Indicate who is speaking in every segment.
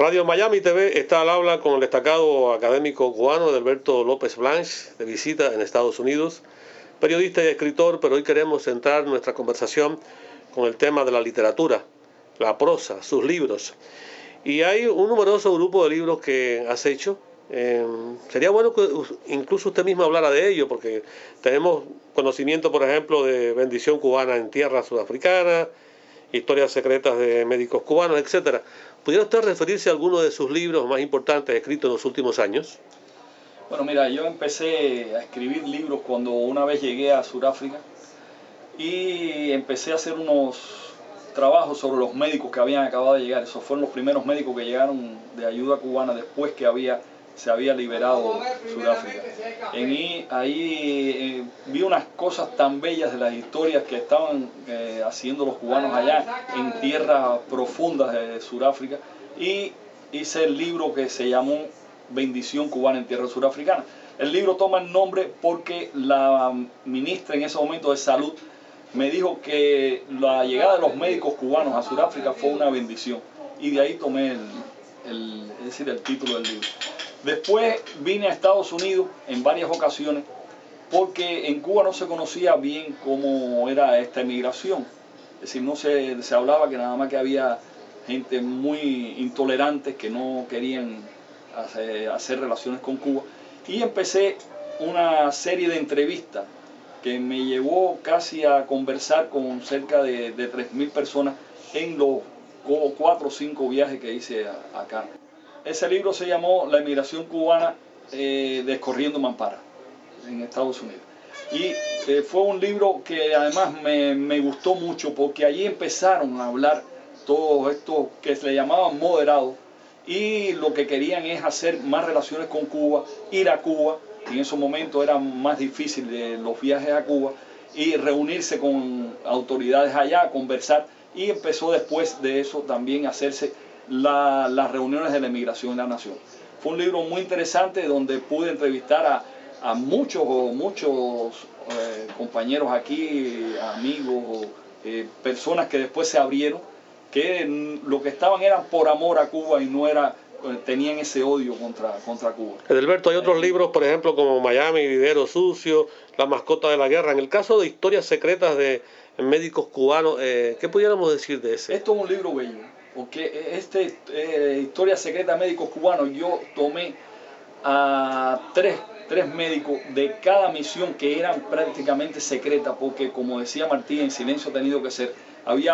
Speaker 1: Radio Miami TV está al habla con el destacado académico cubano Edelberto López Blanch, de visita en Estados Unidos, periodista y escritor, pero hoy queremos centrar nuestra conversación con el tema de la literatura, la prosa, sus libros. Y hay un numeroso grupo de libros que has hecho. Sería bueno que incluso usted mismo hablara de ello, porque tenemos conocimiento, por ejemplo, de Bendición Cubana en Tierra Sudafricana, Historias secretas de médicos cubanos, etcétera. ¿Pudiera usted referirse a alguno de sus libros más importantes escritos en los últimos años?
Speaker 2: Bueno, mira, yo empecé a escribir libros cuando una vez llegué a Sudáfrica y empecé a hacer unos trabajos sobre los médicos que habían acabado de llegar. Esos fueron los primeros médicos que llegaron de ayuda cubana después que se había liberado Sudáfrica. Ahí vi unas cosas tan bellas de las historias que estaban haciendo los cubanos allá en tierras profundas de Sudáfrica, y hice el libro que se llamó Bendición Cubana en Tierra Surafricana. El libro toma el nombre porque la ministra en ese momento de Salud me dijo que la llegada de los médicos cubanos a Sudáfrica fue una bendición, y de ahí tomé el título del libro. Después vine a Estados Unidos en varias ocasiones porque en Cuba no se conocía bien cómo era esta emigración. Es decir, no se hablaba que nada más que había gente muy intolerante que no querían hacer relaciones con Cuba. Y empecé una serie de entrevistas que me llevó casi a conversar con cerca de 3.000 personas en los 4 o 5 viajes que hice acá. Ese libro se llamó La emigración cubana descorriendo Mampara, en Estados Unidos. Y fue un libro que además me gustó mucho porque allí empezaron a hablar todos estos que se le llamaban moderados, y lo que querían es hacer más relaciones con Cuba, ir a Cuba, y en esos momentos era más difícil los viajes a Cuba, y reunirse con autoridades allá, conversar, y empezó después de eso también a hacerse las reuniones de la emigración en la nación. Fue un libro muy interesante donde pude entrevistar a muchos compañeros aquí, amigos, personas que después se abrieron, que lo que estaban eran por amor a Cuba y no tenían ese odio contra Cuba.
Speaker 1: Edelberto, hay otros libros, por ejemplo, como Miami, Vivero Sucio, La mascota de la guerra. En el caso de Historias secretas de médicos cubanos, ¿qué pudiéramos decir de ese?
Speaker 2: Esto es un libro bello, porque Historia secreta de médicos cubanos, yo tomé a tres médicos de cada misión que eran prácticamente secretas, porque como decía Martí, en silencio ha tenido que ser. Había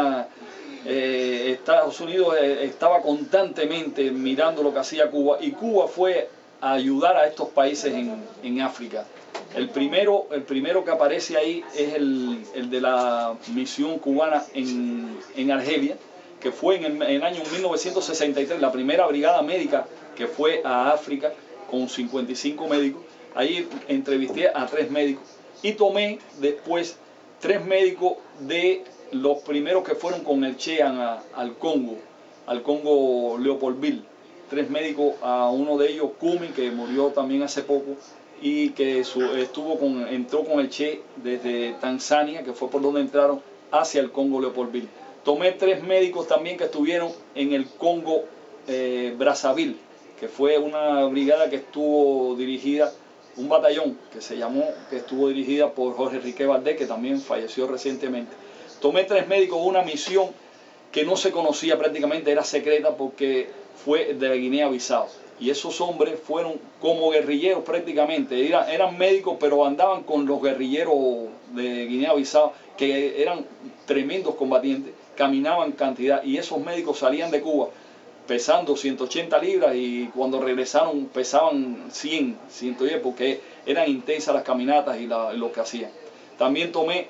Speaker 2: Estados Unidos estaba constantemente mirando lo que hacía Cuba, y Cuba fue a ayudar a estos países en África. El primero que aparece ahí es el de la misión cubana en Argelia, que fue en el año 1963, la primera brigada médica que fue a África con 55 médicos. Ahí entrevisté a 3 médicos y tomé después 3 médicos de los primeros que fueron con el Che al Congo Leopoldville. 3 médicos, a uno de ellos, Kumi, que murió también hace poco, y que entró con el Che desde Tanzania, que fue por donde entraron, hacia el Congo Leopoldville. Tomé 3 médicos también que estuvieron en el Congo Brazzaville, que fue una brigada que estuvo dirigida, un batallón que estuvo dirigida por Jorge Enrique Valdés, que también falleció recientemente. Tomé 3 médicos de una misión que no se conocía prácticamente, era secreta porque fue de Guinea-Bissau. Y esos hombres fueron como guerrilleros prácticamente, eran médicos pero andaban con los guerrilleros de Guinea-Bissau, que eran tremendos combatientes, caminaban cantidad, y esos médicos salían de Cuba pesando 180 libras y cuando regresaron pesaban 110, porque eran intensas las caminatas y lo que hacían. También tomé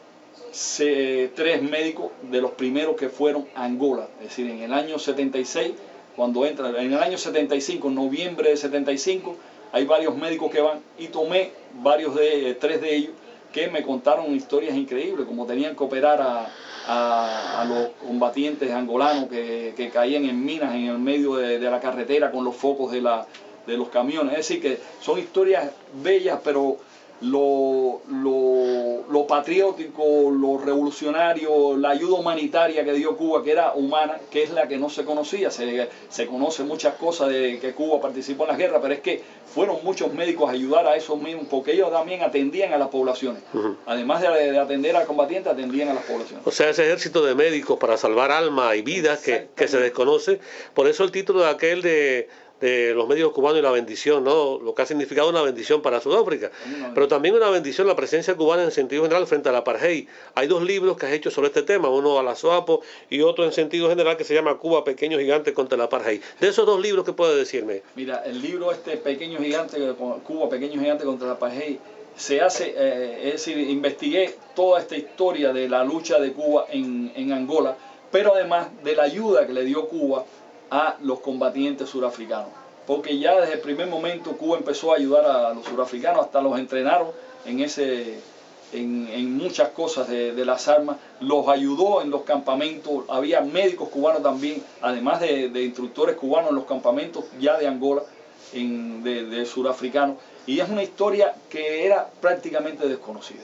Speaker 2: 3 médicos de los primeros que fueron a Angola, es decir, en el año 76, cuando entran, en el año 75, en noviembre de 75, hay varios médicos que van, y tomé 3 de ellos que me contaron historias increíbles, como tenían que operar a los combatientes angolanos que caían en minas en el medio de la carretera con los focos de los camiones. Es decir, que son historias bellas, pero lo lo patriótico, lo revolucionario, la ayuda humanitaria que dio Cuba, que era humana, que es la que no se conocía. Se conoce muchas cosas de que Cuba participó en las guerras, pero es que fueron muchos médicos a ayudar a esos mismos, porque ellos también atendían a las poblaciones. Además de atender a combatientes, atendían a las poblaciones.
Speaker 1: O sea, ese ejército de médicos para salvar almas y vidas que se desconoce. Por eso el título de aquel de los médicos cubanos y la bendición, ¿no? Lo que ha significado una bendición para Sudáfrica, pero también una bendición la presencia cubana en sentido general frente al apartheid. Hay dos libros que has hecho sobre este tema, uno a la SOAPO y otro en sentido general que se llama Cuba, Pequeño Gigante contra el apartheid. De esos dos libros, ¿qué puedes decirme?
Speaker 2: Mira, el libro Pequeño Gigante, Cuba, Pequeño Gigante contra el apartheid, se hace, es decir, investigué toda esta historia de la lucha de Cuba en Angola, pero además de la ayuda que le dio Cuba a los combatientes surafricanos, porque ya desde el primer momento Cuba empezó a ayudar a los surafricanos, hasta los entrenaron en muchas cosas de las armas, los ayudó en los campamentos, había médicos cubanos también, además de instructores cubanos en los campamentos ya de Angola, de surafricanos, y es una historia que era prácticamente desconocida,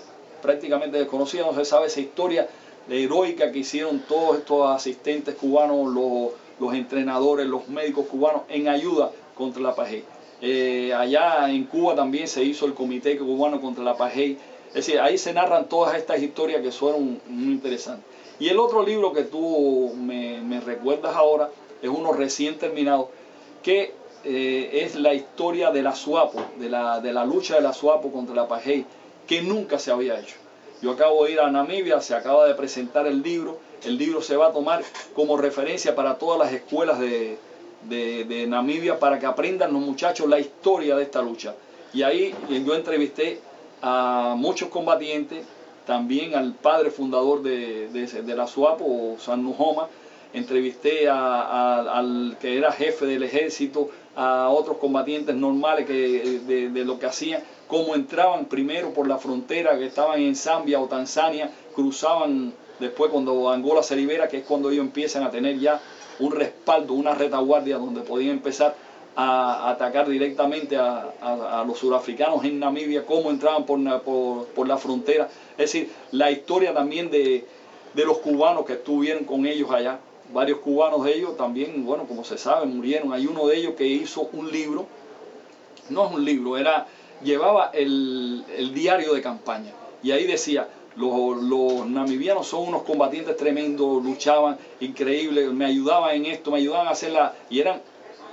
Speaker 2: no se sabe esa historia heroica que hicieron todos estos asistentes cubanos, los entrenadores, los médicos cubanos en ayuda contra el apartheid. Allá en Cuba también se hizo el Comité Cubano contra el Apartheid. Es decir, ahí se narran todas estas historias que son muy interesantes. Y el otro libro que tú me recuerdas ahora es uno recién terminado, que es la historia de la SWAPO, de la lucha de la SWAPO contra el Apartheid, que nunca se había hecho. Yo acabo de ir a Namibia, se acaba de presentar el libro se va a tomar como referencia para todas las escuelas de Namibia, para que aprendan los muchachos la historia de esta lucha. Y ahí yo entrevisté a muchos combatientes, también al padre fundador de la SWAPO, San Nujoma, entrevisté al que era jefe del ejército, a otros combatientes normales de lo que hacían, cómo entraban primero por la frontera, que estaban en Zambia o Tanzania, cruzaban después cuando Angola se libera, que es cuando ellos empiezan a tener ya un respaldo, una retaguardia donde podían empezar a atacar directamente a los surafricanos en Namibia, cómo entraban por la frontera. Es decir, la historia también de los cubanos que estuvieron con ellos allá. Varios cubanos de ellos también, bueno, como se sabe, murieron. Hay uno de ellos que hizo un libro, no es un libro, llevaba el diario de campaña. Y ahí decía, los namibianos son unos combatientes tremendos, luchaban increíble, me ayudaban en esto, me ayudaban a hacerla, y eran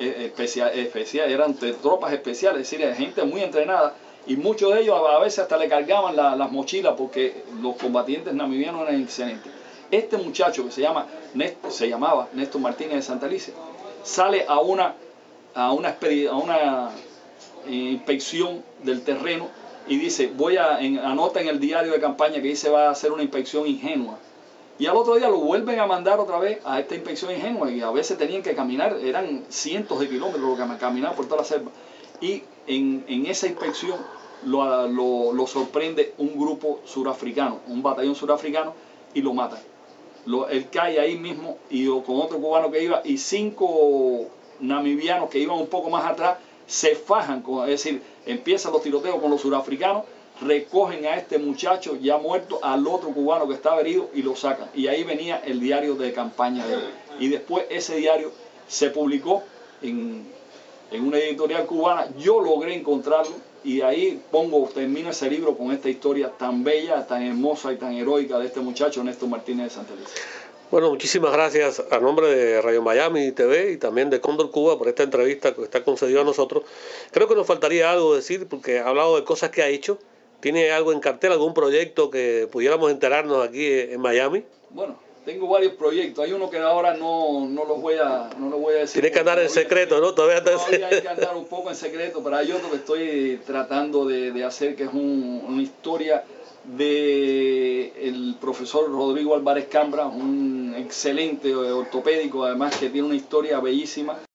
Speaker 2: eran tropas especiales, es decir, gente muy entrenada, y muchos de ellos a veces hasta le cargaban las mochilas, porque los combatientes namibianos eran excelentes. Este muchacho que se llamaba Néstor Martínez de Santa Alicia, sale a una inspección del terreno y dice, anota en el diario de campaña que dice va a hacer una inspección ingenua. Y al otro día lo vuelven a mandar otra vez a esta inspección ingenua, y a veces tenían que caminar, eran cientos de kilómetros lo que caminaban por toda la selva. Y en esa inspección lo sorprende un grupo surafricano, un batallón surafricano, y lo matan. Él cae ahí mismo, y con otro cubano que iba, y 5 namibianos que iban un poco más atrás, se fajan, es decir, empiezan los tiroteos con los surafricanos, recogen a este muchacho ya muerto, al otro cubano que estaba herido, y lo sacan. Y ahí venía el diario de campaña de él. Y después ese diario se publicó en una editorial cubana. Yo logré encontrarlo, y ahí termino ese libro con esta historia tan bella, tan hermosa y tan heroica de este muchacho Néstor Martínez de Santa Alicia.
Speaker 1: Bueno, muchísimas gracias a nombre de Radio Miami TV y también de Cóndor Cuba por esta entrevista que está concedida a nosotros. Creo que nos faltaría algo decir, porque ha hablado de cosas que ha hecho. ¿Tiene algo en cartel, algún proyecto que pudiéramos enterarnos aquí en Miami?
Speaker 2: Bueno, tengo varios proyectos. Hay uno que ahora no los voy a decir.
Speaker 1: Tiene que andar en secreto, ¿no? Todavía
Speaker 2: hay que andar un poco en secreto, pero hay otro que estoy tratando de hacer, que es una historia del profesor Rodrigo Álvarez Cambra, un excelente ortopédico, además, que tiene una historia bellísima,